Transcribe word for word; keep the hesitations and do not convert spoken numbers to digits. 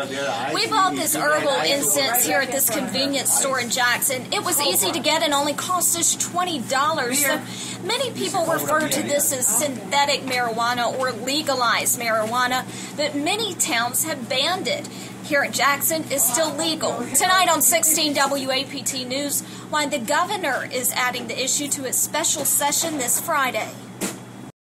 We bought this herbal incense here at this convenience store in Jackson. It was easy to get and only cost us twenty dollars. So many people refer to this as synthetic marijuana or legalized marijuana, but many towns have banned it. Here at Jackson, it's still legal. Tonight on sixteen W A P T News, why the governor is adding the issue to its special session this Friday.